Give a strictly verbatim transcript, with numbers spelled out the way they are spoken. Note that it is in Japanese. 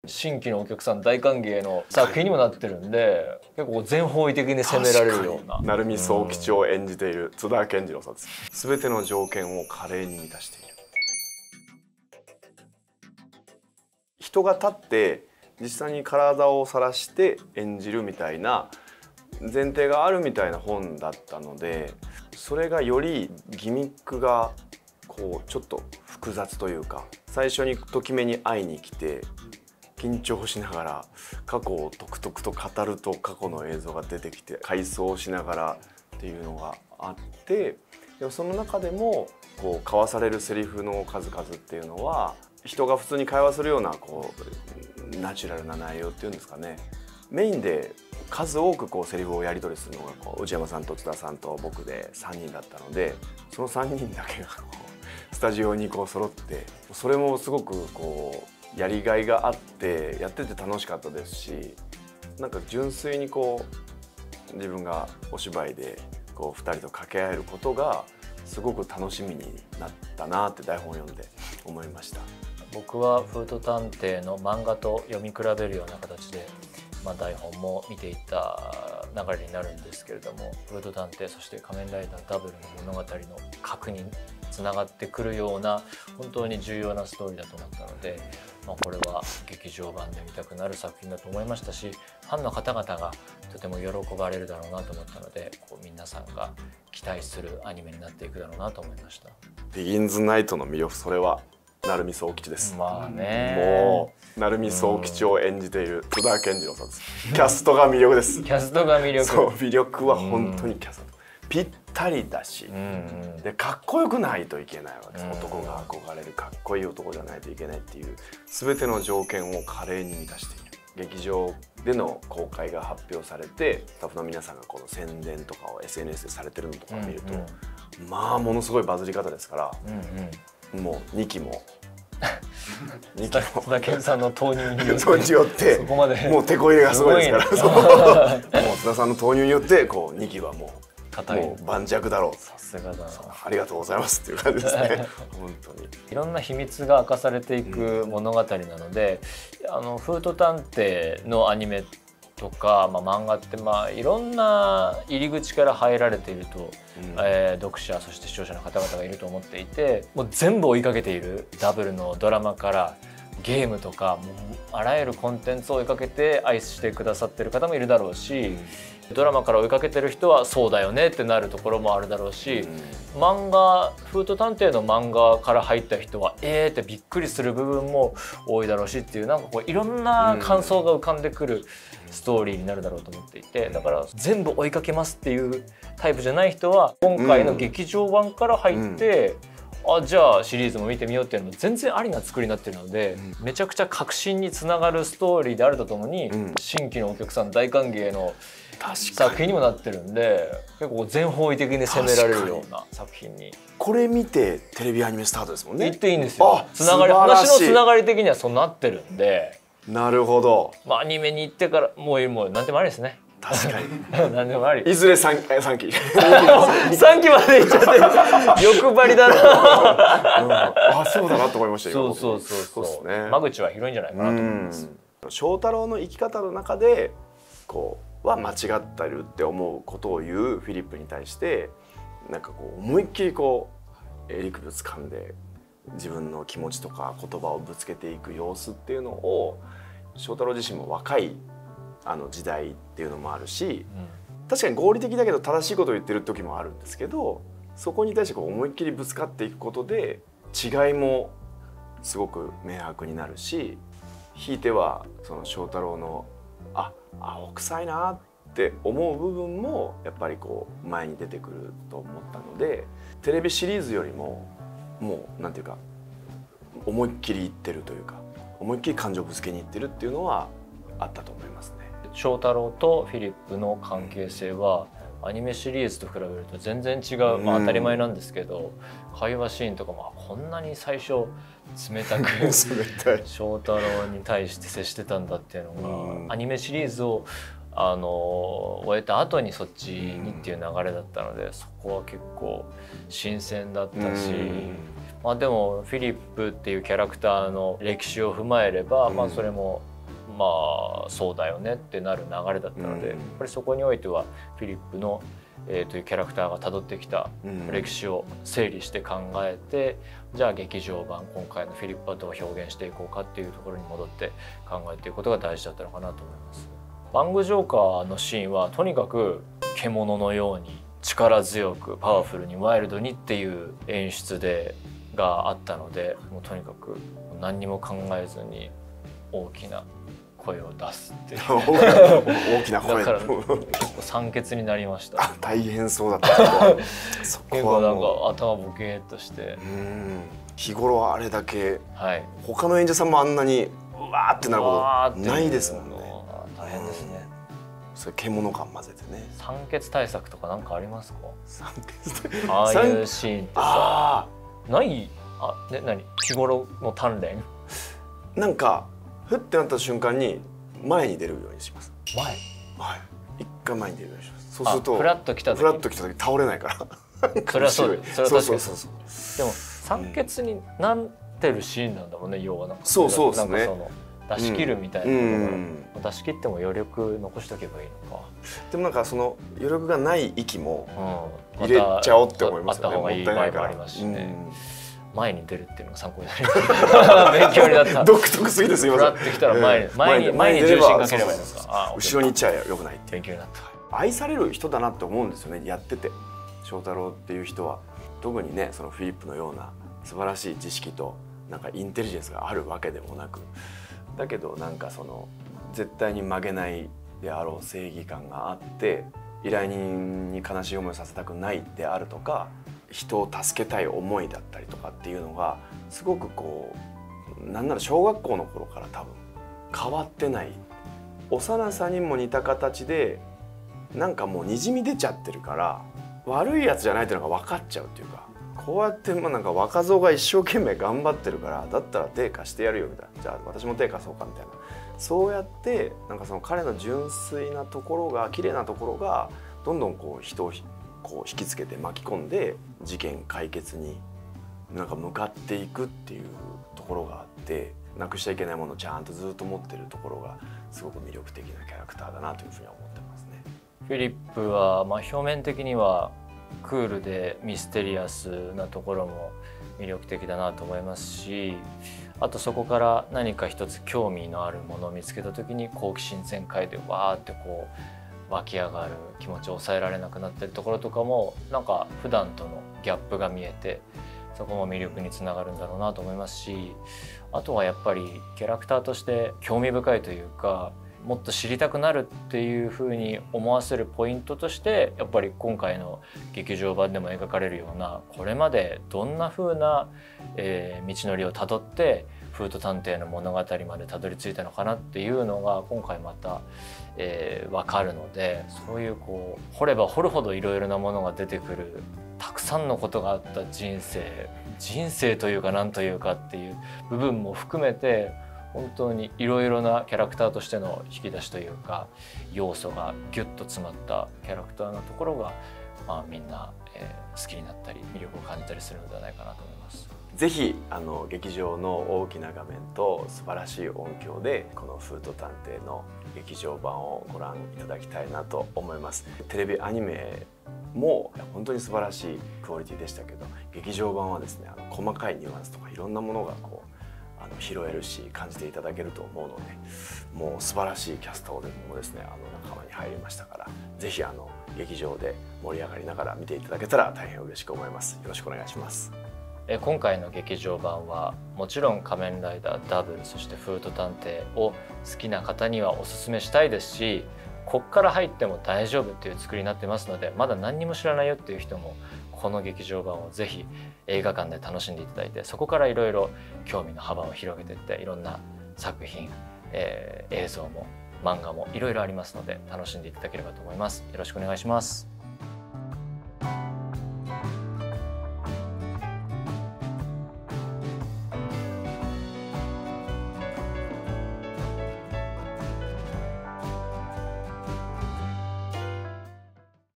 新規のお客さん大歓迎の作品にもなってるんで、結構全方位的に攻められるような。 鳴海宗吉を演じている津田健次郎さんです。全ての条件を華麗に満たしている。人が立って実際に体を晒して演じるみたいな前提があるみたいな本だったので、それがよりギミックがこうちょっと複雑というか、最初にときめに会いに来て緊張しながら過去をとくとくと語ると過去の映像が出てきて回想しながらっていうのがあって、でもその中でもこう交わされるセリフの数々っていうのは人が普通に会話するようなこうナチュラルな内容っていうんですかね。メインで数多くこうセリフをやり取りするのがこう内山さんと津田さんと僕でさんにんだったので、そのさんにんだけがこうスタジオにこう揃って、それもすごくこうやりがいがあってやってて楽しかったですし、なんか純粋にこう自分がお芝居でこうふたりと掛け合えることがすごく楽しみになったなって台本を読んで思いました。 僕はフード探偵の漫画と読み比べるような形で、まあ、台本も見ていった流れになるんですけれども、フード探偵そして仮面ライダーダブルの物語の核につながってくるような本当に重要なストーリーだと思ったので、まあ、これは劇場版で見たくなる作品だと思いましたし、ファンの方々がとても喜ばれるだろうなと思ったので、こう皆さんが期待するアニメになっていくだろうなと思いました。 ビギンズナイトの魅力、それは鳴海宗吉です。 まあね、 もう鳴海宗吉を演じている津田健次郎さんです。キャストが魅力です。 キャストが魅力。 そう、魅力は本当にキャスト、ぴったりだし、でかっこよくないといけないわけです。男が憧れるかっこいい男じゃないといけないっていう全ての条件を華麗に満たしている。劇場での公開が発表されて、スタッフの皆さんがこの宣伝とかを エスエヌエス でされてるのとかを見ると、うんうん、まあものすごいバズり方ですから、うんうん、もうにきもにきも津田健さんの投入によって投入によってそこまでもう手こ入れがすごいですから、もう津田さんの投入によってこうにきはもうもう盤石だろう。 さすがだな、 ありがとうございますっていう感じですね。本当にいろんな秘密が明かされていく物語なので、うん、あのフード探偵のアニメとか、まあ、漫画ってまあいろんな入り口から入られていると、うん、えー、読者そして視聴者の方々がいると思っていて、もう全部追いかけている。ダブルのドラマからゲームとか、もうあらゆるコンテンツを追いかけて愛してくださってる方もいるだろうし、ドラマから追いかけてる人はそうだよねってなるところもあるだろうし、うん、漫画フード探偵の漫画から入った人はえーってびっくりする部分も多いだろうしっていう、なんかこういろんな感想が浮かんでくるストーリーになるだろうと思っていて、だから全部追いかけますっていうタイプじゃない人は今回の劇場版から入って、うんうん、あじゃあシリーズも見てみようっていうのも全然ありな作りになってるので、うん、めちゃくちゃ革新につながるストーリーであるとともに、うん、新規のお客さん大歓迎の作品にもなってるんで、結構全方位的に攻められるような作品に。 これ見てテレビアニメスタートですもんね。 言っていいんですよ。つながり、話のつながり的にはそうなってるんで。 なるほど。 まあアニメに行ってからもうもう何でもありですね。 確かに何でもあり。 いずれ三三期三期まで行っちゃって欲張りだな。 うん、あそうだなと思いました。 そうそうそうそうそうですね。間口は広いんじゃないかなと思います。 翔太郎の生き方の中でこうは間違ってるって思うことを言うフィリップに対して、なんかこう思いっきりこう襟首を掴んで自分の気持ちとか言葉をぶつけていく様子っていうのを、翔太郎自身も若いあの時代っていうのもあるし、うん、確かに合理的だけど正しいことを言ってる時もあるんですけど、そこに対してこう思いっきりぶつかっていくことで違いもすごく明白になるし、ひいてはその翔太郎のあ青臭いなって思う部分もやっぱりこう前に出てくると思ったので、テレビシリーズよりももうなんていうか思いっきり言ってるというか、思いっきり感情ぶつけにいってるっていうのはあったと思いますね。 翔太郎とフィリップの関係性はアニメシリーズと比べると全然違う、まあ、当たり前なんですけど、会話シーンとかもこんなに最初冷たく翔太郎に対して接してたんだっていうのが、アニメシリーズをあの終えた後にそっちにっていう流れだったので、そこは結構新鮮だったし、まあでもフィリップっていうキャラクターの歴史を踏まえれば、まあそれもまあそうだよねってなる流れだったので、 うん、 やっぱりそこにおいてはフィリップの、えー、というキャラクターがたどってきた歴史を整理して考えて、うん、じゃあ劇場版今回のフィリップはどう表現していこうかっていうところに戻って考えていくことが大事だったのかなと思います。バングジョーカーのシーンはとにかく獣のように力強くパワフルにワイルドにっていう演出でがあったので、もうとにかく何にも考えずに大きな声を出すっていう大きな声だから結構酸欠になりました。 大変そうだったけどそこは結構なんか頭ボケーっとして、 うん、日頃はあれだけ、 はい、 他の演者さんもあんなにうわーってなることないですもんね。 大変ですね、 うん、それ獣感混ぜてね。 酸欠対策とか何かありますか？ 酸欠ああいうシーンってさないあ、ね、何日頃の鍛錬なんかふってなった瞬間に前に出るようにします。 前はい一回前に出るようにします。そうするとフラッと来た時フラッと来た時倒れないからそれはそうそれは確かにそうそうでも酸欠になってるシーンなんだもんね、要はなんかそうそうですね。 なんかその出し切るみたいな、うん、出し切っても余力残しとけばいいのか。 でもなんかその余力がない息も入れちゃおうって思いますよね。 あった方がいい場合もありますしね、うん、前に出るっていうのが参考になります勉強になった。 独特すぎてすみません。 フラってきたら前に、えー、前に前に重心かければいいのか。 後ろに行っちゃよくないって勉強になった。 愛される人だなって思うんですよね、やってて。翔太郎っていう人は特にね、そのフィリップのような素晴らしい知識となんかインテリジェンスがあるわけでもなく、だけどなんかその絶対に曲げないであろう正義感があって、依頼人に悲しい思いをさせたくないであるとか、人を助けたい思いだったりとかっていうのがすごくこう、なんなら小学校の頃から多分変わってない、幼さにも似た形でなんかもうにじみ出ちゃってるから、悪いやつじゃないっていうのが分かっちゃうっていうか、こうやってまあなんか若造が一生懸命頑張ってるから、だったら手貸してやるよみたいな、じゃあ私も手貸そうかみたいな、そうやってなんかその彼の純粋なところが、綺麗なところがどんどんこう人をこう引きつけて巻き込んで事件解決になんか向かっていくっていうところがあって、なくしちゃいけないものをちゃんとずっと持ってるところがすごく魅力的なキャラクターだなというふうには思ってますね。 フィリップはまあ表面的にはクールでミステリアスなところも魅力的だなと思いますし、あとそこから何か一つ興味のあるものを見つけた時に好奇心全開でわーってこう湧き上がる気持ちを抑えられなくなってるところとかもなんか普段とのギャップが見えて、そこも魅力につながるんだろうなと思いますし、あとはやっぱりキャラクターとして興味深いというか、もっと知りたくなるっていう風に思わせるポイントとして、やっぱり今回の劇場版でも描かれるような、これまでどんな風な、えー、道のりをたどってフート探偵の物語までたどり着いたのかなっていうのが今回また、えー、分かるので、そういうこう掘れば掘るほどいろいろなものが出てくる、たくさんのことがあった人生人生というか何というかっていう部分も含めて、本当にいろいろなキャラクターとしての引き出しというか要素がギュッと詰まったキャラクターのところが、まあ、みんな、えー、好きになったり魅力を感じたりするのではないかなと思います。 ぜひあの劇場の大きな画面と素晴らしい音響でこのフート探偵の劇場版をご覧いただきたいなと思います。テレビアニメも本当に素晴らしいクオリティでしたけど、劇場版はですね、あの細かいニュアンスとかいろんなものがこうあの拾えるし感じていただけると思うので、もう素晴らしいキャストもですね、あの仲間に入りましたから、ぜひあの劇場で盛り上がりながら見ていただけたら大変嬉しく思います。よろしくお願いします。 今回の劇場版はもちろん仮面ライダーダブル、そしてフート探偵を好きな方にはおすすめしたいですし、こっから入っても大丈夫っていう作りになってますので、まだ何にも知らないよっていう人もこの劇場版をぜひ映画館で楽しんでいただいて、そこからいろいろ興味の幅を広げていって、いろんな作品、えー、映像も漫画もいろいろありますので楽しんでいただければと思います。よろしくお願いします。